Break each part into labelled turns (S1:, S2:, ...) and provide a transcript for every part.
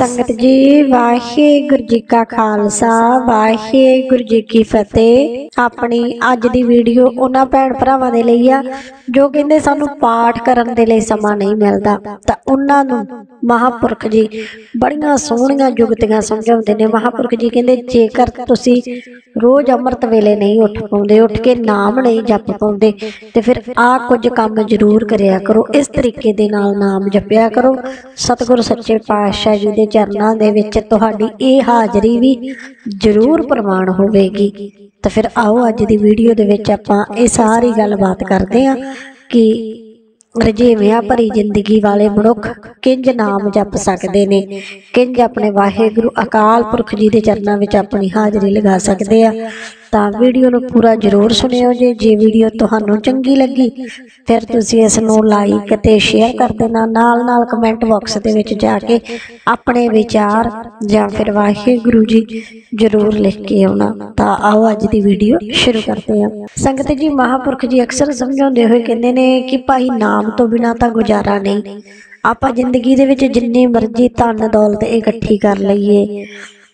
S1: संगत जी वाहिगुरू जी का खालसा वाहिगुरू जी की फतेह। अपनी अज दी वीडियो उन्हां भैन भरावां दे लई आ जो कहंदे सानू पाठ करन दे लई समा नहीं मिलदा, तां उन्हां नूं महापुरख जी बड़ियां सोहणियां जुगतियां समझाउंदे ने। महापुरख जी कहंदे जेकर तुसीं रोज अमृत वेले नहीं उठ पाउंदे, उठ के नाम नहीं जप पाउंदे, ते फिर आ कुछ काम जरूर करिया करो। इस तरीके दे नाल नाम जपिया करो। सतगुरु सच्चे पातशाह जी दे चरनां दे विच तुहाडी इह हाज़री भी जरूर प्रमाण होवेगी। तो फिर आओ अज दी वीडियो दे विच आपां इह सारी गलबात करदे हां कि रजेवियां भरी जिंदगी वाले मनुख किंज नाम जप सकदे ने, किंज अपने वाहिगुरू अकाल पुरख जी दे चरनां विच अपनी हाज़री लगा सकदे आ। तां वीडियो नूं पूरा जरूर सुनिओ। जे वीडियो तुहानूं चंगी लगी फिर तुसीं इस नूं लाइक ते शेयर कर देना। नाल नाल कमेंट बॉक्स दे विच जाके अपने विचार जां फिर वाहिगुरू जी जरूर लिख के आउणा। तां आओ अज दी वीडियो शुरू करते हैं। संगत जी महापुरख जी अक्सर समझाउंदे होए कहंदे ने कि भाई नाम तो बिना तां गुजारा नहीं। आपां जिंदगी दे विच जिन्नी मर्जी धन दौलत इकट्ठी कर लईए,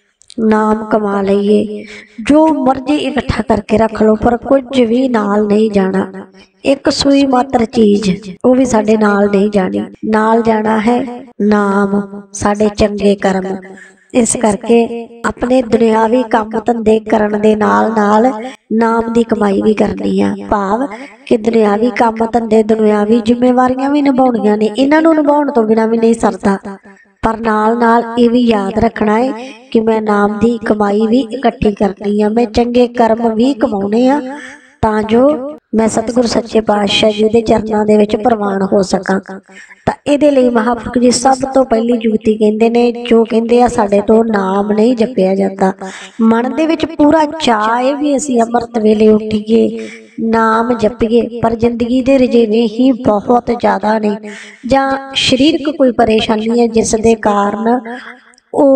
S1: नाम कमा लईए, जो मर्जी इकट्ठा करके रख लो, पर कुछ भी नाल नहीं जाना। एक सुई मात्र चीज वो भी साडे नाल नहीं जानी। नाल जाना है नाम, साडे चंगे कर्म। इस करके अपने दुनियावी काम धंधे करन दे नाल नाल नाम दी कमाई भी करनी है। भाव कि दुनियावी काम धंधे दुनियावी जिम्मेवारियां भी निभाउणियां ने, इन्हां नूं निभाउण तो बिना भी नहीं सरदा। पर नाल नाल ये भी याद रखना है कि मैं नाम दी कमाई भी इकट्ठी करनी है, मैं चंगे कर्म भी कमाउणे आ तां जो मैं सतगुरु सच्चे पातशाह जी दे चरनां दे विच प्रवान हो सकां। तां इहदे लई महापुरख जी सब तो पहली जुगती कहंदे ने, जो कहंदे आ साडे तो नाम नहीं जपिया जाता। मन दे विच पूरा चाह है भी असीं अमृत वेले उठीए नाम जपीए, पर जिंदगी दे रजेवे ही बहुत ज़्यादा ने, जां शरीरक कोई परेशानी है जिस दे कारण ओ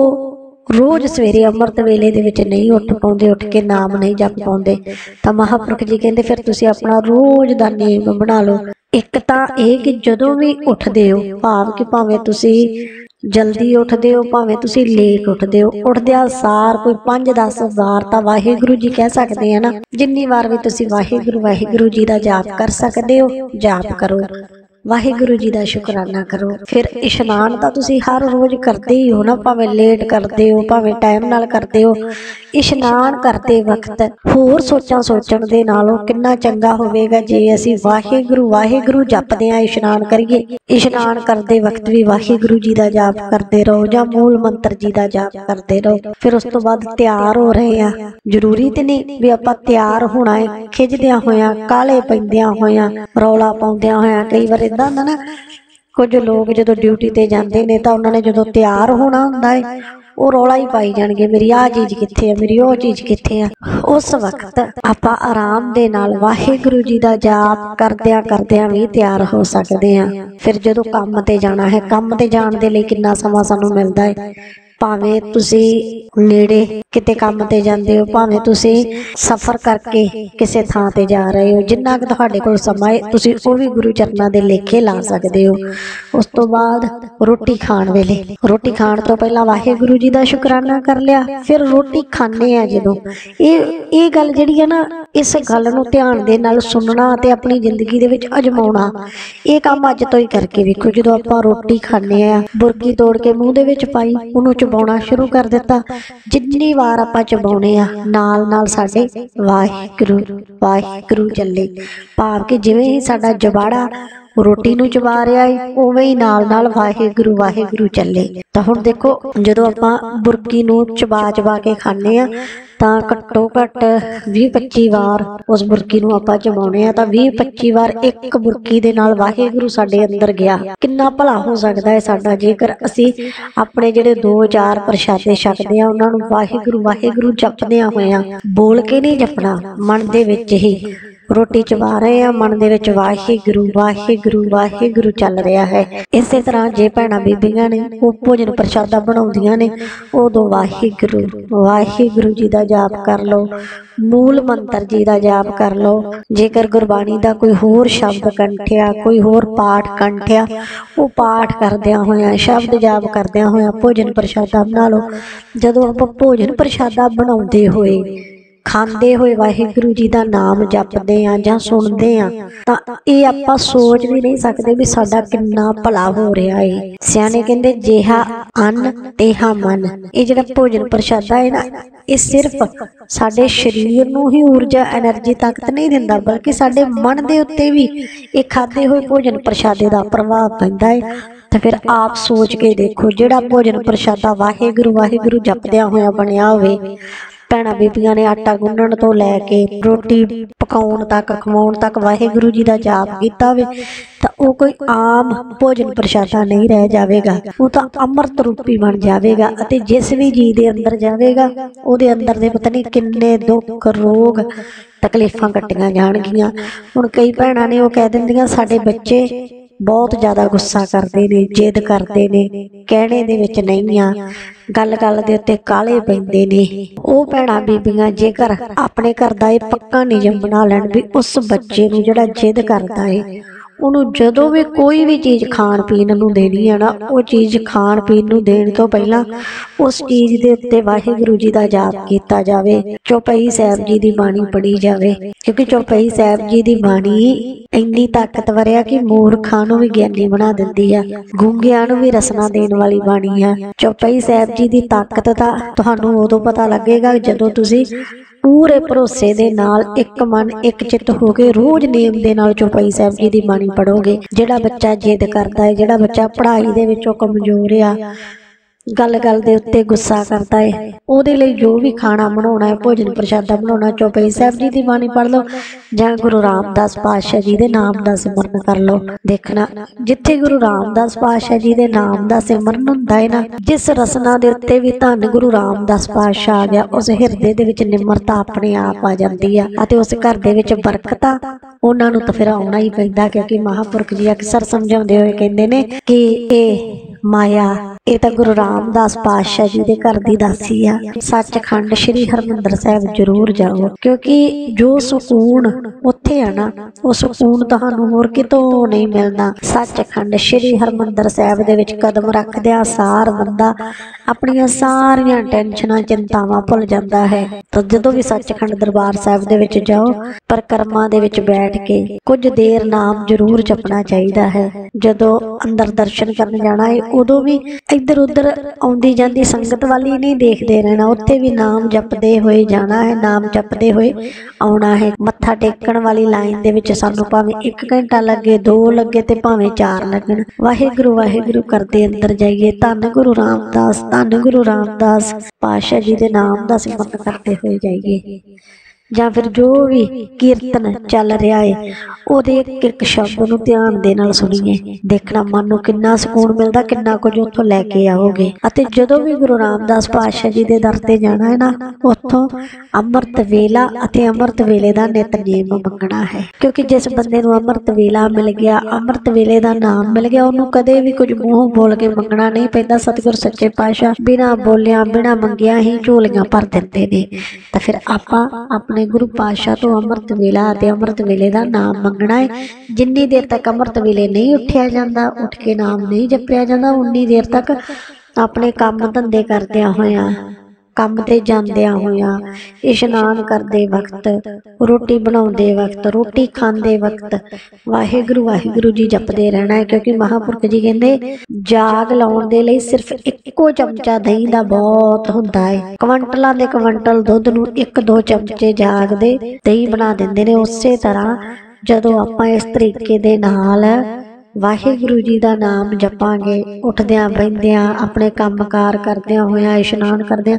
S1: रोज सवेरे अमृत वेले दे विच नहीं उठ पाउंदे, उठ के नाम नहीं जप पाउंदे। तां महापुरख जी कहंदे फिर तुसीं अपना रोज दा नेम बना लो। एक तां इह कि जदों भी उठदे हो, भाव कि भावें तुसीं जल्दी उठदे हो भावें तुसीं लेट उठदे हो, उठदिया सार कोई 5-10 बार तां वाहिगुरू जी कह सकदे हैं ना। जिन्नी बार भी तुसीं वाहिगुरू जी दा जाप कर सकदे हो, जाप करो, वाहिगुरू जी का शुकराना करो। फिर इशनान तो तुसीं हर रोज करते ही हो ना, भावें लेट करते हो भावें टाइम नाल करते हो। इशनान करते वक्त होर सोचां सोचण दे नालों कितना चंगा होवेगा जे असीं वाहिगुरू जपदे आ इशनान करिए। इशनान करते वक्त भी वाहिगुरू जी का जाप करते रहो जां मूल मंत्र जी का जाप करते रहो। फिर उस तो बाद तैयार हो रहे हैं, जरूरी तो नहीं भी आपां तैयार होना है खिजदियां होया, काले पैंदियां होया, रौला पाउंदियां होया। कई बार इदां हुंदा ना, कुछ लोग जदों ड्यूटी ते जांदे ने तां उन्हां ने जदों तैयार होना हुंदा है वो रौला ही पाई जाणगे, मेरी आ चीज़ कित्थे है, मेरी वो चीज़ कित्थे है। उस वक्त आपां आराम दे नाल वाहिगुरू जी दा जाप करदियां करदियां भी तैयार हो सकदे हां। फिर जदों काम ते जाना है, काम ते जाण दे लई किन्ना समां सानूं मिलदा है। भावें तुसीं नेड़े किते काम ते जांदे हो, भावें तुसीं सफर करके किसी थां ते जा रहे हो, जिन्ना कि तुहाडे कोल समां है तुसीं ओह भी गुरु चरनां दे लेखे ला सकदे हो। उस तो बाद रोटी खाण वेले, रोटी खाण तो पहला वाहिगुरू जी दा शुकराना कर लिया। फिर रोटी खाने आ जदों ये गल जिहड़ी है ना, इस गल नूं ध्यान दे नाल सुनना ते अपनी जिंदगी दे विच अजमाउणा। ये काम अज तो ही करके वेखो। जदों आपां रोटी खाने आ, बुरकी तोड़ के मूँह दे विच पाई, उहनूं चबाउणा शुरू कर दिता। जिन्नी बार आपां चबाउणे आ नाल नाल साडे वाहिगुरू चले। भाव कि जिवें ही साडा जबाड़ा रोटी नूं चबा रहा है उवें ही नाल नाल वाहिगुरू चले। तां हुण देखो, जदों आपां बुरकी नूं चबा चबा के खाने आ तां घट्टो घट्ट 20-25 बार उस बुरकी नूं आपां चबाउणे आ, तां 20-25 बार एक बुरकी दे नाल वाहिगुरू साडे अंदर गया। किन्ना भला हो सकदा है साडा जेकर असीं अपने जिहड़े 2-4 प्रशादे छकदे आ उहनां नूं वाहिगुरू जपदिआं होइआं बोल के नहीं जपना, मन दे विच ही ਰੋਟੀ ਚਬਾ ਰਹੇ ਆ, ਮਨ ਦੇ ਵਿੱਚ ਵਾਹਿਗੁਰੂ ਵਾਹਿਗੁਰੂ ਵਾਹਿਗੁਰੂ ਚੱਲ ਰਿਹਾ ਹੈ। ਇਸੇ ਤਰ੍ਹਾਂ ਜੇ ਭੈਣਾਂ ਬੀਬੀਆਂ ਨੇ ਉਹ ਭੋਜਨ ਪ੍ਰਸ਼ਾਦਾ ਬਣਾਉਂਦੀਆਂ ਨੇ, ਉਦੋਂ ਵਾਹਿਗੁਰੂ ਵਾਹਿਗੁਰੂ ਜੀ ਦਾ ਜਾਪ ਕਰ ਲਓ, ਮੂਲ ਮੰਤਰ ਜੀ ਦਾ ਜਾਪ ਕਰ ਲਓ। ਜੇਕਰ ਗੁਰਬਾਣੀ ਦਾ ਕੋਈ ਹੋਰ ਸ਼ਬਦ ਕੰਠਿਆ, ਕੋਈ ਹੋਰ ਪਾਠ ਕੰਠਿਆ, ਉਹ ਪਾਠ ਕਰਦਿਆਂ ਹੋਇਆਂ, ਸ਼ਬਦ ਜਾਪ ਕਰਦਿਆਂ ਹੋਇਆਂ ਭੋਜਨ ਪ੍ਰਸ਼ਾਦਾ ਬਣਾ ਲਓ। ਜਦੋਂ ਆਪਾਂ ਭੋਜਨ ਪ੍ਰਸ਼ਾਦਾ ਬਣਾਉਂਦੇ ਹੋਏ, ਖਾਂਦੇ ਹੋਏ ਵਾਹਿਗੁਰੂ ਜੀ ਦਾ ਨਾਮ ਜਪਦੇ ਆ ਜਾਂ ਸੁਣਦੇ ਆ, ਤਾਂ ਇਹ ਆਪਾਂ ਸੋਚ ਵੀ ਨਹੀਂ ਸਕਦੇ ਵੀ ਸਾਡਾ ਕਿੰਨਾ ਭਲਾ ਹੋ ਰਿਹਾ ਏ। ਸਿਆਣੇ ਕਹਿੰਦੇ ਜਿਹਾ ਅੰਨ ਤੇਹਾ ਮਨ। ਇਹ ਜਿਹੜਾ ਭੋਜਨ ਪ੍ਰਸ਼ਾਦਾ ਹੈ ਨਾ, ਇਹ ਸਿਰਫ ਸਾਡੇ ਸਰੀਰ ਨੂੰ ਹੀ ਊਰਜਾ, ਐਨਰਜੀ, ਤਾਕਤ ਨਹੀਂ ਦਿੰਦਾ, ਬਲਕਿ ਸਾਡੇ ਮਨ ਦੇ ਉੱਤੇ ਵੀ ਇਹ ਖਾਦੇ ਹੋਏ ਭੋਜਨ ਪ੍ਰਸ਼ਾਦੇ ਦਾ ਪ੍ਰਭਾਵ ਪੈਂਦਾ ਹੈ। ਤਾਂ ਫਿਰ ਆਪ ਸੋਚ ਕੇ ਦੇਖੋ, ਜਿਹੜਾ ਭੋਜਨ ਪ੍ਰਸ਼ਾਦਾ ਵਾਹਿਗੁਰੂ ਵਾਹਿਗੁਰੂ ਜਪਦਿਆਂ ਹੋਇਆ ਬਣਿਆ ਹੋਵੇ, ਭੈਣਾਂ ਬੀਬੀਆਂ ਨੇ ਆਟਾ ਗੁੰਨਣ ਤੋਂ ਲੈ ਕੇ ਰੋਟੀ ਪਕਾਉਣ ਤੱਕ, ਖਵਾਉਣ ਤੱਕ ਵਾਹਿਗੁਰੂ ਜੀ ਦਾ ਜਾਪ ਕੀਤਾ ਹੋਵੇ, ਤਾਂ ਉਹ ਕੋਈ ਆਮ ਭੋਜਨ ਪ੍ਰਸ਼ਾਦਾ ਨਹੀਂ ਰਹਿ ਜਾਵੇਗਾ। ਉਹ ਤਾਂ ਅੰਮ੍ਰਿਤ ਰੂਪੀ ਬਣ ਜਾਵੇਗਾ ਅਤੇ ਜਿਸ ਵੀ ਜੀ ਦੇ ਅੰਦਰ ਜਾਵੇਗਾ, ਉਹਦੇ ਅੰਦਰ ਦੇ ਪਤਾ ਨਹੀਂ ਕਿੰਨੇ ਦੁੱਖ, ਰੋਗ, ਤਕਲੀਫਾਂ ਕੱਟੀਆਂ ਜਾਣਗੀਆਂ। ਹੁਣ ਕਈ ਭੈਣਾਂ ਨੇ ਉਹ ਕਹਿ ਦਿੰਦੀਆਂ ਸਾਡੇ ਬੱਚੇ ਬਹੁਤ ਜ਼ਿਆਦਾ ਗੁੱਸਾ ਕਰਦੇ ਨੇ, ਜਿੱਦ ਕਰਦੇ ਨੇ, ਕਹਿਣੇ ਦੇ ਵਿੱਚ ਨਹੀਂ ਆ, ਗੱਲ ਗੱਲ ਦੇ ਉੱਤੇ ਕਾਲੇ ਪੈਂਦੇ ਨੇ। ਉਹ ਭੈਣਾਂ ਬੀਬੀਆਂ ਜੇਕਰ ਆਪਣੇ ਘਰ ਦਾ ਇਹ ਪੱਕਾ ਨਿਯਮ ਬਣਾ ਲੈਣ ਵੀ ਉਸ ਬੱਚੇ ਨੂੰ ਜਿਹੜਾ ਜਿੱਦ ਕਰਦਾ ਏ, ਉਹਨੂੰ ਜਦੋਂ ਵੀ ਕੋਈ ਵੀ ਚੀਜ਼ ਖਾਣ ਪੀਣ ਨੂੰ ਦੇਣੀ ਹੈ ਨਾ, ਉਹ ਚੀਜ਼ ਖਾਣ ਪੀਣ ਨੂੰ ਦੇਣ ਤੋਂ ਪਹਿਲਾਂ ਉਸ ਚੀਜ਼ ਦੇ ਉੱਤੇ ਵਾਹਿਗੁਰੂ ਜੀ ਦਾ ਜਾਪ ਕੀਤਾ ਜਾਵੇ, ਚੌਪਈ ਸਾਹਿਬ ਜੀ ਦੀ ਬਾਣੀ ਪੜ੍ਹੀ ਜਾਵੇ। ਕਿਉਂਕਿ ਚੌਪਈ ਸਾਹਿਬ ਜੀ ਦੀ ਬਾਣੀ ਇੰਨੀ ਤਾਕਤਵਰ ਆ ਕਿ ਮੂਰਖਾਂ ਨੂੰ ਵੀ ਗਿਆਨੀ ਬਣਾ ਦਿੰਦੀ ਆ, ਗੂੰਗਿਆਂ ਨੂੰ ਵੀ ਰਸਨਾ ਦੇਣ ਵਾਲੀ ਬਾਣੀ ਆ। ਚੌਪਈ ਸਾਹਿਬ ਜੀ ਦੀ ਤਾਕਤ ਦਾ ਤੁਹਾਨੂੰ ਉਦੋਂ ਪਤਾ ਲੱਗੇਗਾ ਜਦੋਂ ਤੁਸੀਂ ਪੂਰੇ ਭਰੋਸੇ ਦੇ ਨਾਲ, ਇੱਕ ਮਨ ਇੱਕ ਚਿੱਤ ਹੋ ਕੇ ਰੋਜ਼ ਨੇਮ ਦੇ ਨਾਲ ਚੌਪਈ ਸਾਹਿਬ ਜੀ ਦੀ ਬਾਣੀ ਪੜੋਗੇ। ਜਿਹੜਾ ਬੱਚਾ ਜਿੱਦ ਕਰਦਾ ਹੈ, ਜਿਹੜਾ ਬੱਚਾ ਪੜ੍ਹਾਈ ਦੇ ਵਿੱਚੋਂ ਕਮਜ਼ੋਰ ਆ, ਗੱਲ ਗੱਲ ਦੇ ਉੱਤੇ ਗੁੱਸਾ ਕਰਦਾ ਹੈ, ਉਹਦੇ ਲਈ ਜੋ ਵੀ ਖਾਣਾ ਬਣਾਉਣਾ ਹੈ, ਭੋਜਨ ਪ੍ਰਸ਼ਾਦਾ ਬਣਾਉਣਾ, ਚੌਪਈ ਸਾਹਿਬ ਜੀ ਦੀ ਬਾਣੀ ਪੜ੍ਹ ਲਓ ਜਾਂ ਗੁਰੂ ਰਾਮਦਾਸ ਪਾਤਸ਼ਾਹ ਜੀ ਦੇ ਨਾਮ ਦਾ ਸਿਮਰਨ ਕਰ ਲਓ। ਦੇਖਣਾ ਜਿੱਥੇ ਗੁਰੂ ਰਾਮਦਾਸ ਪਾਤਸ਼ਾਹ ਜੀ ਦੇ ਨਾਮ ਦਾ ਸਿਮਰਨ ਹੁੰਦਾ ਹੈ ਨਾ, ਜਿਸ ਰਸਨਾ ਦੇ ਉੱਤੇ ਵੀ ਧੰਨ ਗੁਰੂ ਰਾਮਦਾਸ ਪਾਤਸ਼ਾਹ ਆ ਗਿਆ, ਉਸ ਹਿਰਦੇ ਦੇ ਵਿੱਚ ਨਿਮਰਤਾ ਆਪਣੇ ਆਪ ਆ ਜਾਂਦੀ ਆ ਅਤੇ ਉਸ ਘਰ ਦੇ ਵਿੱਚ ਬਰਕਤਾਂ ਉਹਨਾਂ ਨੂੰ ਤਾਂ ਫਿਰ ਆਉਣਾ ਹੀ ਪੈਂਦਾ। ਕਿਉਂਕਿ ਮਹਾਂਪੁਰਖ ਜੀ ਅਕਸਰ ਸਮਝਾਉਂਦੇ ਹੋਏ ਕਹਿੰਦੇ ਨੇ ਕਿ ਇਹ ਮਾਇਆ ਇਹ ਤਾਂ ਗੁਰੂ ਰਾਮਦਾਸ ਪਾਤਸ਼ਾਹ ਜੀ ਦੇ ਘਰ ਦੀ ਦਾਸੀ ਆ। ਸੱਚਖੰਡ ਸ੍ਰੀ ਹਰਿਮੰਦਰ ਸਾਹਿਬ ਜ਼ਰੂਰ ਜਾਓ, ਕਿਉਂਕਿ ਜੋ ਸਕੂਨ ਉੱਥੇ ਆ ਨਾ, ਉਹ ਸਕੂਨ ਤੁਹਾਨੂੰ ਹੋਰ ਕਿਤੋਂ ਨਹੀਂ ਮਿਲਦਾ। ਸੱਚਖੰਡ ਸ੍ਰੀ ਹਰਿਮੰਦਰ ਸਾਹਿਬ ਦੇ ਵਿੱਚ ਕਦਮ ਰੱਖਦਿਆਂ ਸਾਰ ਬੰਦਾ ਆਪਣੀਆਂ ਸਾਰੀਆਂ ਟੈਨਸ਼ਨਾਂ, ਚਿੰਤਾਵਾਂ ਭੁੱਲ ਜਾਂਦਾ ਹੈ। ਤਾਂ ਜਦੋਂ ਵੀ ਸੱਚਖੰਡ ਦਰਬਾਰ ਸਾਹਿਬ ਦੇ ਵਿੱਚ ਜਾਓ, ਪਰਿਕਰਮਾ ਦੇ ਵਿੱਚ ਬੈਠ ਕੇ ਕੁਝ ਦੇਰ ਨਾਮ ਜ਼ਰੂਰ ਜਪਣਾ ਚਾਹੀਦਾ ਹੈ। ਜਦੋਂ ਅੰਦਰ ਦਰਸ਼ਨ ਕਰਨ ਜਾਣਾ ਹੈ, ਉਦੋਂ ਵੀ ਇੱਧਰ ਉੱਧਰ ਆਉਂਦੀ ਜਾਂਦੀ ਸੰਗਤ ਵਾਲੀ ਨਹੀਂ ਦੇਖਦੇ ਰਹਿਣਾ, ਉੱਥੇ ਵੀ ਨਾਮ ਜਪਦੇ ਹੋਏ ਜਾਣਾ ਹੈ, ਨਾਮ ਜਪਦੇ ਹੋਏ ਆਉਣਾ ਹੈ। ਮੱਥਾ ਟੇਕਣ ਵਾਲੀ ਲਾਈਨ ਦੇ ਵਿੱਚ ਸਾਨੂੰ ਭਾਵੇਂ 1 ਘੰਟਾ ਲੱਗੇ, 2 ਲੱਗੇ ਤੇ ਭਾਵੇਂ 4 ਲੱਗਣ, ਵਾਹਿਗੁਰੂ ਵਾਹਿਗੁਰੂ ਕਰਦੇ ਅੰਦਰ ਜਾਈਏ। ਧੰਨ ਗੁਰੂ ਰਾਮਦਾਸ, ਧੰਨ ਗੁਰੂ ਰਾਮਦਾਸ ਪਾਤਸ਼ਾਹ ਜੀ ਦੇ ਨਾਮ ਦਾ ਸਿਮਰਨ ਕਰਦੇ ਹੋਏ ਜਾਈਏ। ਜਾਂ ਫਿਰ ਜੋ ਵੀ ਕੀਰਤਨ ਚੱਲ ਰਿਹਾ ਹੈ, ਉਹਦੇ ਇੱਕ ਇੱਕ ਸ਼ਬਦ ਨੂੰ ਧਿਆਨ ਦੇ ਨਾਲ ਸੁਣੀਏ। ਦੇਖਣਾ ਮਨ ਨੂੰ ਕਿੰਨਾ ਸਕੂਨ ਮਿਲਦਾ, ਕਿੰਨਾ ਕੁਝ ਉੱਥੋਂ ਲੈ ਕੇ ਆਓਗੇ। ਅਤੇ ਜਦੋਂ ਵੀ ਗੁਰੂ ਰਾਮਦਾਸ ਪਾਤਸ਼ਾਹ ਜੀ ਦੇ ਦਰ ਤੇ ਜਾਣਾ ਹੈ ਨਾ, ਉੱਥੋਂ ਅੰਮ੍ਰਿਤ ਵੇਲਾ ਅਤੇ ਅੰਮ੍ਰਿਤ ਵੇਲੇ ਦਾ ਨਿਤਨੇਮ ਮੰਗਣਾ ਹੈ। ਕਿਉਂਕਿ ਜਿਸ ਬੰਦੇ ਨੂੰ ਅੰਮ੍ਰਿਤ ਵੇਲਾ ਮਿਲ ਗਿਆ, ਅੰਮ੍ਰਿਤ ਵੇਲੇ ਦਾ ਨਾਮ ਮਿਲ ਗਿਆ, ਉਹਨੂੰ ਕਦੇ ਵੀ ਕੁਝ ਮੂੰਹ ਬੋਲ ਕੇ ਮੰਗਣਾ ਨਹੀਂ ਪੈਂਦਾ। ਸਤਿਗੁਰ ਸੱਚੇ ਪਾਤਸ਼ਾਹ ਬਿਨਾਂ ਬੋਲਿਆਂ, ਬਿਨਾਂ ਮੰਗਿਆ ਹੀ ਝੋਲੀਆਂ ਭਰ ਦਿੰਦੇ ਨੇ। ਤਾਂ ਫਿਰ ਆਪਾਂ ਆਪਣੇ ਗੁਰੂ ਪਾਤਸ਼ਾਹ ਤੋਂ ਅੰਮ੍ਰਿਤ ਵੇਲਾ ਅਤੇ ਅੰਮ੍ਰਿਤ ਵੇਲੇ ਦਾ ਨਾਮ ਮੰਗਣਾ ਹੈ। ਜਿੰਨੀ ਦੇਰ ਤੱਕ ਅੰਮ੍ਰਿਤ ਵੇਲੇ ਨਹੀਂ ਉੱਠਿਆ ਜਾਂਦਾ, ਉੱਠ ਕੇ ਨਾਮ ਨਹੀਂ ਜਪਿਆ ਜਾਂਦਾ, ਉਨੀ ਦੇਰ ਤੱਕ ਆਪਣੇ ਕੰਮ ਧੰਦੇ ਕਰਦਿਆਂ ਹੋਇਆਂ, ਕੰਮ ਤੇ ਜਾਂਦਿਆਂ ਹੋਇਆਂ, ਇਸ਼ਨਾਨ ਕਰਦੇ ਵਕਤ, ਰੋਟੀ ਬਣਾਉਂਦੇ ਵਕਤ, ਰੋਟੀ ਖਾਂਦੇ ਵਕਤ ਵਾਹਿਗੁਰੂ ਵਾਹਿਗੁਰੂ ਜੀ ਜਪਦੇ ਰਹਿਣਾ ਹੈ। ਕਿਉਂਕਿ ਮਹਾਂਪੁਰਖ ਜੀ ਕਹਿੰਦੇ ਜਾਗ ਲਾਉਣ ਦੇ ਲਈ ਸਿਰਫ ਇੱਕੋ ਚਮਚਾ ਦਹੀਂ ਦਾ ਬਹੁਤ ਹੁੰਦਾ ਹੈ। ਕੁਇੰਟਲਾਂ ਦੇ ਕੁਇੰਟਲ ਦੁੱਧ ਨੂੰ 1-2 ਚਮਚੇ ਜਾਗ ਦੇ ਦਹੀਂ ਬਣਾ ਦਿੰਦੇ ਨੇ। ਉਸੇ ਤਰ੍ਹਾਂ ਜਦੋਂ ਆਪਾਂ ਇਸ ਤਰੀਕੇ ਦੇ ਨਾਲ ਵਾਹਿਗੁਰੂ ਜੀ ਦਾ ਨਾਮ ਜਪਾਂਗੇ, ਉੱਠਦਿਆਂ ਬਹਿੰਦਿਆਂ, ਆਪਣੇ ਕੰਮਕਾਰ ਕਰਦਿਆਂ ਹੋਇਆਂ, ਇਸ਼ਨਾਨ ਕਰਦਿਆਂ,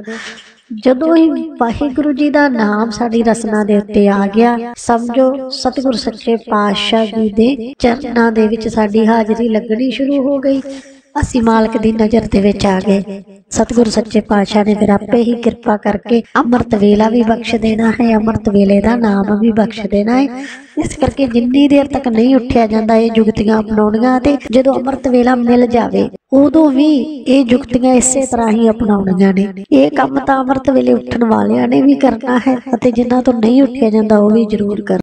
S1: ਜਦੋਂ ਹੀ ਵਾਹਿਗੁਰੂ ਜੀ ਦਾ ਨਾਮ ਸਾਡੀ ਰਸਨਾ ਦੇ ਉੱਤੇ ਆ ਗਿਆ, ਸਮਝੋ ਸਤਿਗੁਰ ਸੱਚੇ ਪਾਤਸ਼ਾਹ ਜੀ ਦੇ ਚਰਨਾਂ ਦੇ ਵਿੱਚ ਸਾਡੀ ਹਾਜ਼ਰੀ ਲੱਗਣੀ ਸ਼ੁਰੂ ਹੋ ਗਈ। ਅਸੀਂ ਮਾਲਕ ਦੀ ਨਜ਼ਰ ਦੇ ਵਿੱਚ ਆ ਗਏ। ਸਤਿਗੁਰੂ ਸੱਚੇ ਪਾਤਸ਼ਾਹ ਨੇ ਫਿਰ ਆਪੇ ਹੀ ਕਿਰਪਾ ਕਰਕੇ ਅੰਮ੍ਰਿਤ ਵੇਲਾ ਵੀ ਬਖਸ਼ ਦੇਣਾ ਹੈ, ਅੰਮ੍ਰਿਤ ਵੇਲੇ ਦਾ ਨਾਮ ਵੀ ਬਖਸ਼ ਦੇਣਾ ਹੈ। ਇਸ ਕਰਕੇ ਜਿੰਨੀ ਦੇਰ ਤੱਕ ਨਹੀਂ ਉੱਠਿਆ ਜਾਂਦਾ ਇਹ ਜੁਗਤੀਆਂ ਅਪਣਾਉਣੀਆਂ, ਤੇ ਜਦੋਂ ਅੰਮ੍ਰਿਤ ਵੇਲਾ ਮਿਲ ਜਾਵੇ ਉਦੋਂ ਵੀ ਇਹ ਜੁਗਤੀਆਂ ਇਸੇ ਤਰ੍ਹਾਂ ਹੀ ਅਪਣਾਉਣੀਆਂ ਨੇ। ਇਹ ਕੰਮ ਤਾਂ ਅੰਮ੍ਰਿਤ ਵੇਲੇ ਉੱਠਣ ਵਾਲਿਆਂ ਨੇ ਵੀ ਕਰਨਾ ਹੈ, ਅਤੇ ਜਿਨ੍ਹਾਂ ਤੋਂ ਨਹੀਂ ਉੱਠਿਆ ਜਾਂਦਾ ਉਹ ਵੀ ਜ਼ਰੂਰ ਕਰ